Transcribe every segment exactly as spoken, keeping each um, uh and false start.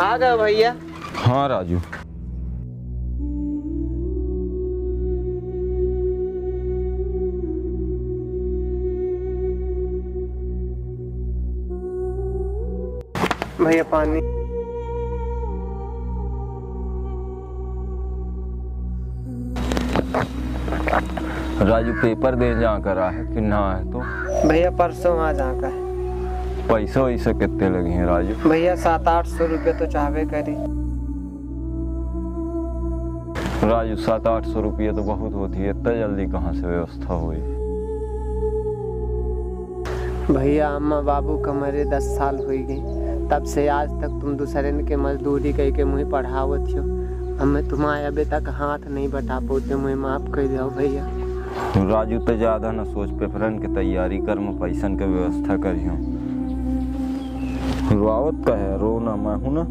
आ गए भैया। हाँ राजू। भैया पानी। राजू पेपर दे जा कर है कि ना है तो? भैया परसों आ जाकर। पैसा वैसे कितने लगे हैं राजू? भैया सात आठ सौ रुपये तो चाहवे करी। राजू सात आठ सौ रुपये तो बहुत होती है, इतना जल्दी कहाँ से व्यवस्था हुई? भैया अम्मा बाबू का मरे दस साल हो गई, तब से आज तक तुम दूसरे के मजदूरी कह के मुझे पढ़ावत हो। हमें तुम्हारे अभी तक हाथ नहीं बटा पाते, मुझे माफ कर दो भैया। राजू तो ज्यादा न सोच, पेपरन की तैयारी कर, मैं पैसन के व्यवस्था करियो। रुआवत का है, रो ना, मैं हूं ना।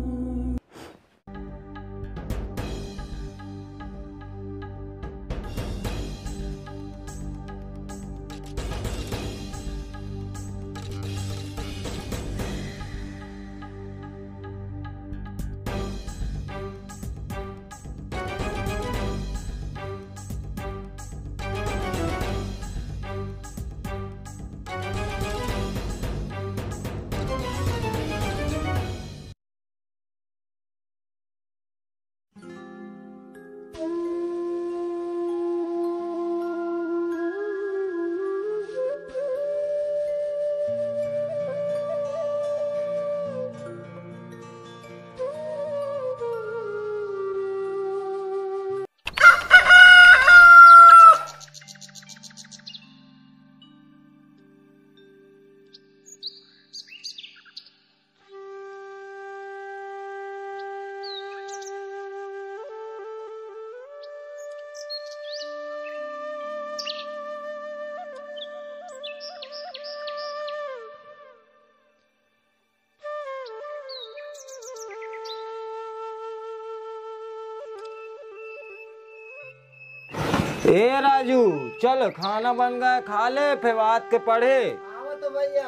ए राजू चल, खाना बन गया, खा ले, फिर बात के पढ़े। आओ तो भैया।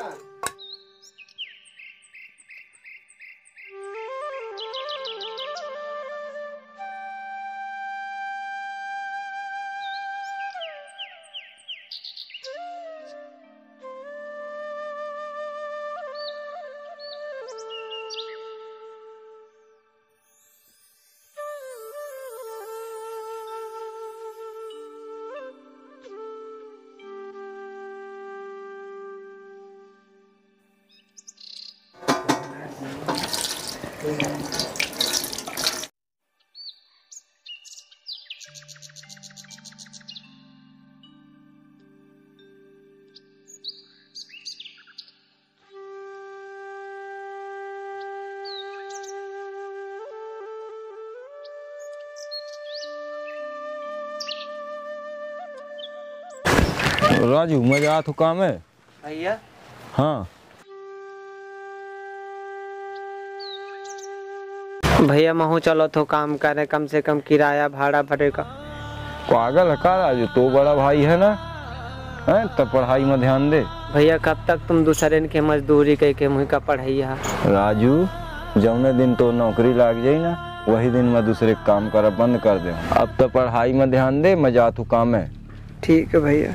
राजू मजा तो काम है भैया। हाँ भैया महू चलो तो काम करे, कम से कम किराया भाड़ा भरेगा। पागल है का राजू, तो बड़ा भाई है ना, है तब पढ़ाई में ध्यान दे। भैया कब तक तुम दूसरे के मजदूरी कह के मुझे का पढ़ैया? राजू जौने दिन तो नौकरी लाग जाई ना, वही दिन मैं दूसरे काम कर बंद कर दे। अब तो पढ़ाई में ध्यान दे, मजा तो काम है। ठीक है भैया।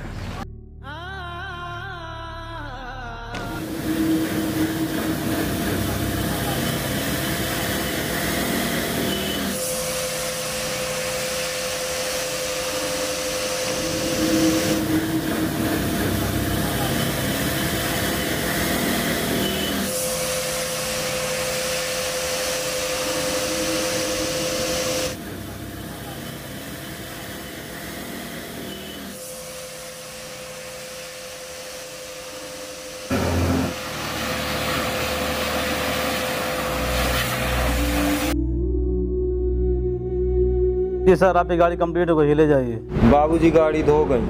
जी सर, आपकी गाड़ी कंप्लीट हो गई, ले जाइए। बाबूजी गाड़ी धो गई।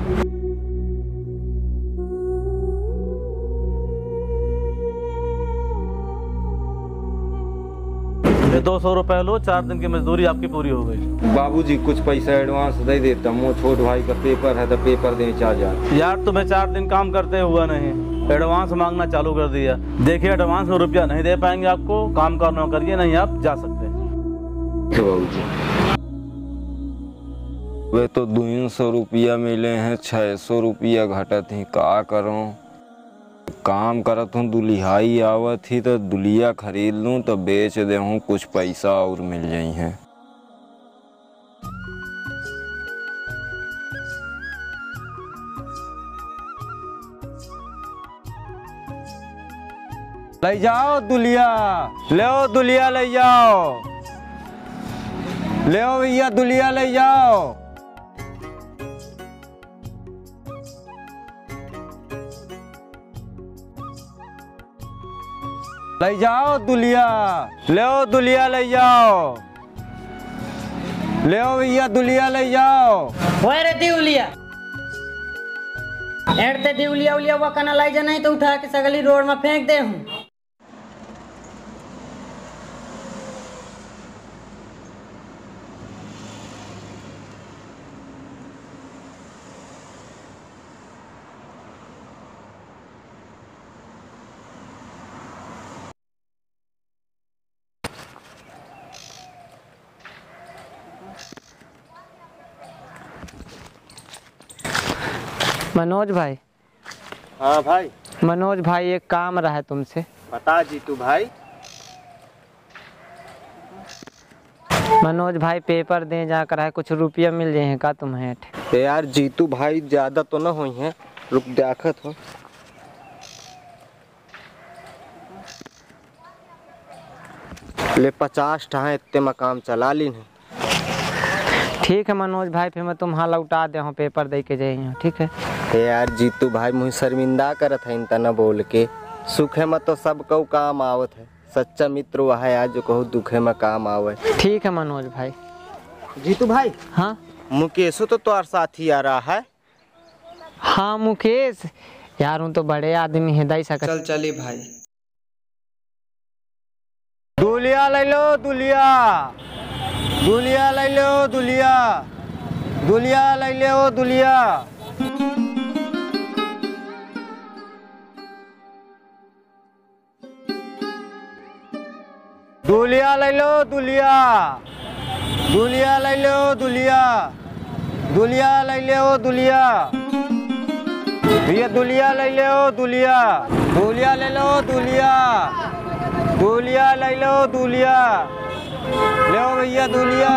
ये दो सौ रुपए लो, चार दिन की मजदूरी आपकी पूरी हो गई। बाबूजी कुछ पैसा एडवांस दे देता, वो छोट भाई का पेपर है तो पेपर दे चार हजार। यार तुम्हें चार दिन काम करते हुआ नहीं, एडवांस मांगना चालू कर दिया। देखिए एडवांस में रुपया नहीं दे पाएंगे आपको, काम करना करिए, नहीं आप जा सकते हैं। वे तो दो सौ रुपया मिले हैं, छह सौ रुपया घटत ही का करूं। काम करत हूँ, दुलिहाई आवत ही तो दुलिया खरीद लूं तो बेच दे हूँ, कुछ पैसा और मिल जाई है। ले जाओ दुलिया, ले आओ दुलिया, ले जाओ, ले आओ भैया दुलिया, ले जाओ। ले जाओ दुलिया, ले आओ दुलिया, ले जाओ, ले आओ भैया दुलिया, ले जाओ। ओए रे दिउलिया, एड़ते दिउलिया उलिया वो कना लाई जा, नहीं तो उठा के सगली रोड में फेंक दे हूँ। मनोज भाई। हाँ भाई। मनोज भाई एक काम रहा है तुमसे। बता जीतू भाई। मनोज भाई पेपर दे जाकर है, कुछ रुपया मिल जाए का तुम्हें? यार जीतू भाई ज्यादा तो ना हुई है, रुक देखत हो। ले पचास ठा इतने में काम चला ली है। ठीक है मनोज भाई, फिर मैं तुम्हारा लौटा दे हूँ, पेपर दे के जाइए। ठीक है यार जीतू भाई मुझे शर्मिंदा करत है इतना बोल के। सुखे में तो सब को काम आवत है, सच्चा मित्र वह है आज जो कहूँ दुखे में काम आवे। ठीक है मनोज भाई। जीतू भाई। हाँ मुकेश तो तुम्हार साथी आ रहा है। हाँ मुकेश यार, हूँ तो बड़े आदमी है, दई सकत। चल चली भाई। दुलिया ले लो दुलिया, दुलिया ले लो दुलिया, दुलिया ले लो दुलिया। दुलिया ले लो दुलिया, दुलिया ले लो दुलिया, दुलिया ले लो दुलिया, भैया दुलिया ले लो दुलिया, दुलिया ले लो दुलिया, दुलिया ले लो दुलिया, ले भैया दुलिया।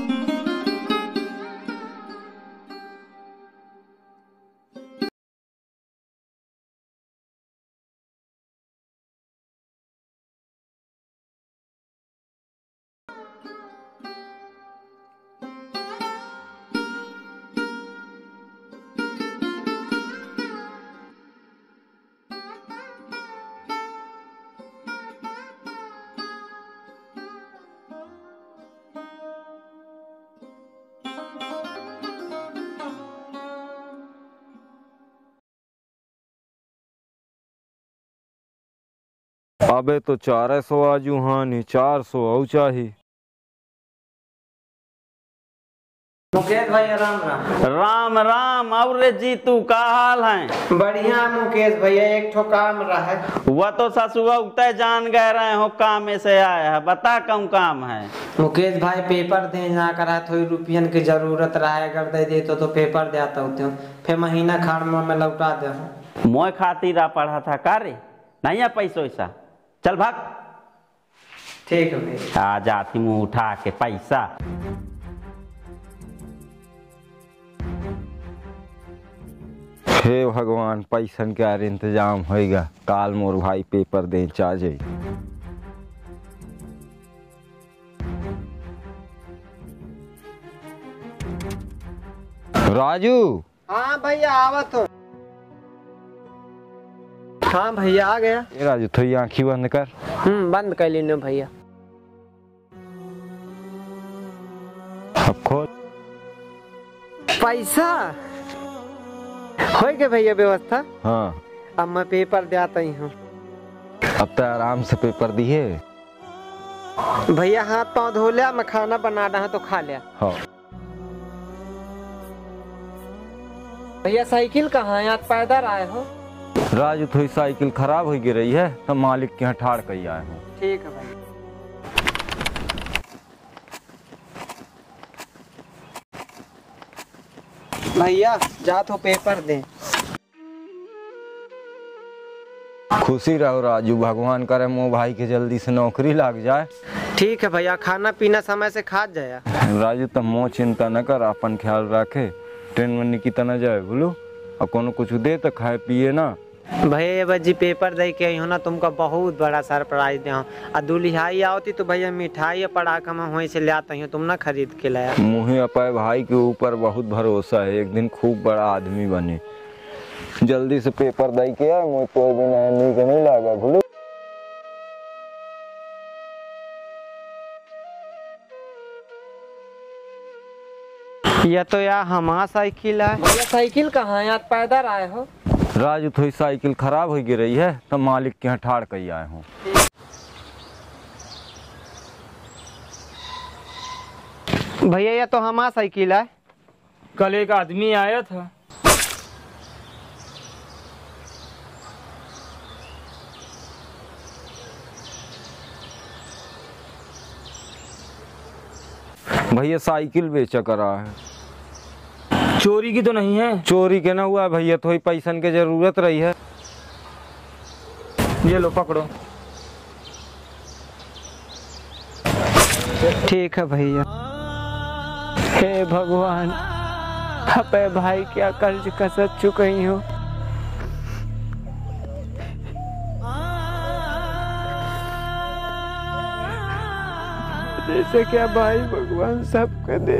अबे तो चार सौ आजू हानि, चार सौ औ चाही। मुकेश भैया राम राम। राम राम। और रे जीतू का हाल है? बढ़िया मुकेश भैया, एक ठो काम रहा है। वह तो ससुआ उगते जान गए रहे हो, काम में से आया है, बता कौन काम है? मुकेश भाई पेपर दे जाकर है, थोड़ी रुपयन की जरूरत रहा है, अगर दे दे तो, तो पेपर देता होते फिर महीना खाड़ में लौटा दे। मोए खातिर पढ़ा था का रे? नहीं है पैसा वैसा, चल भाग। ठीक है भैया। आ जाती मुँह उठा के पैसा। हे भगवान, पैसन के यार इंतजाम होएगा, काल मोर भाई पेपर दे चा जाई। राजू। हाँ भैया आवत हो। हाँ भैया आ गया। ए राजू थोड़ी आँखी बंद कर। हम्म बंद कर लीनो भैया। अब खोल। पैसा हो गया भैया व्यवस्था। हाँ अब मैं पेपर दे आता ही हूँ। अब तो आराम से पेपर दिए भैया, हाथ पाँव धो लिया, मैं खाना बना रहा तो खा लिया। हाँ भैया साइकिल कहाँ है? आज पैदल आए हो? राजू थोड़ी साइकिल खराब हो रही है तो मालिक के यहाँ ठाड़ कर आए हूँ। ठीक है भाई। भैया जा तो पेपर दे। खुशी रहो राजू, भगवान करे मोह भाई के जल्दी से नौकरी लग जाए। ठीक है भैया, खाना पीना समय से खा जाया। राजू तुम मोह चिंता न कर, अपन ख्याल रखे, ट्रेन में निकिता न जाए बोलो, और कोनो कुछ दे तो खाए पिए ना। भैया बजी पेपर दे के हो ना, तुमका बहुत बड़ा सरप्राइज दे आ दुल्हाई आवती तो भैया मिठाई पटाखा में वहीं से ले आता हूँ, तुम ना खरीद के लाया। मुझे अपने भाई के ऊपर बहुत भरोसा है, एक दिन खूब बड़ा आदमी बने। जल्दी से पेपर दे के आ, मुझे तो बिना नीक नहीं लगा भूलो। ये तो यार हमारा साइकिल है। भैया साइकिल कहाँ है, आज पैदल आए हो? राजू थोड़ी साइकिल खराब हो रही है तो मालिक के यहाँ ठाड़ कर आए हूँ। भैया ये तो हमारा साइकिल है। कल एक आदमी आया था। भैया साइकिल बेचा करा है। चोरी की तो नहीं है? चोरी के ना हुआ भैया, थोड़ी पैसन की जरूरत रही है। ये लो पकड़ो। ठीक है भैया। हे भगवान, अपने भाई क्या कर्ज कसर चुकी हो। जैसे क्या भाई भगवान सबको दे।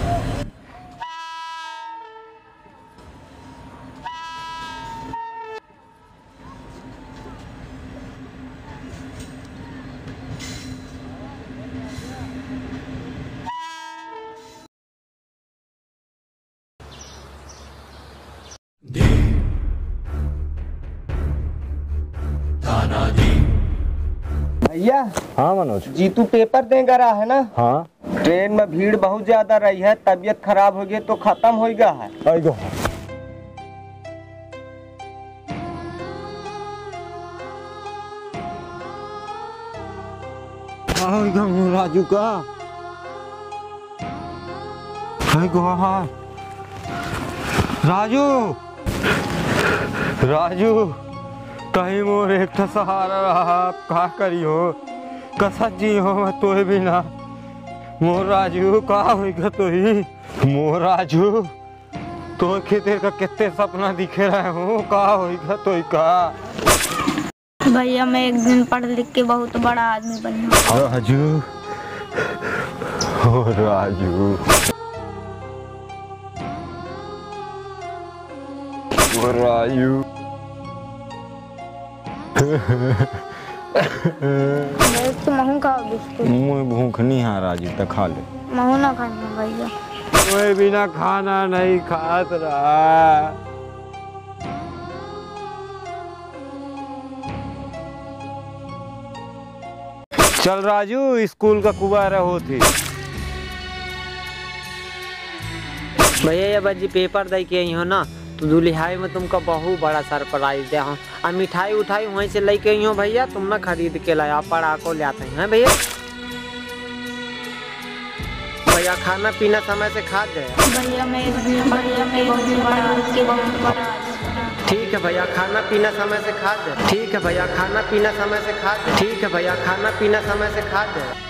भैया। हाँ मनोज। जीतू पेपर देगा रहा है ना? हाँ। ट्रेन में भीड़ बहुत ज्यादा रही है, तबीयत खराब हो गई तो खत्म हो गया है। आइगो। आइगो राजू का। आइगो हाँ। राजू। राजू। कहीं मोर एक सहारा रहा, का करी हो, कसा जी हो मैं तोहे बिना। मोर राजू का होगा तो ही। मोर राजू तो खेते का कितने सपना दिखे रहे हो, का होगा तो का। भैया मैं एक दिन पढ़ लिख के बहुत बड़ा आदमी बनूंगा। राजू। ओ राजू। ओ राजू। तो महू खाओगे इसको? मुझे भूख नहीं है राजू, तो खा ले। महू ना खाना भैया। कोई बिना खाना नहीं खात रहा। चल राजू, स्कूल का कुबारा होती। भैया ये बजी पेपर दे के आई हो ना, तो दुल्हाई में तुमको बहुत बड़ा सरप्राइज दे हूँ। और मिठाई उठाई वहीं से लेके आई हो भैया, तुम ना खरीद के लाया, पड़ाको ले आते हैं भैया। भैया खाना पीना समय से खा जाए। भैया मैं एक दिन भैया मैं बहुत बड़ा के बहुत बड़ा। ठीक है भैया, खाना पीना समय से खा जाए। ठीक है भैया, खाना पीना समय से खा जाए। ठीक है भैया, खाना पीना समय से खा जाए।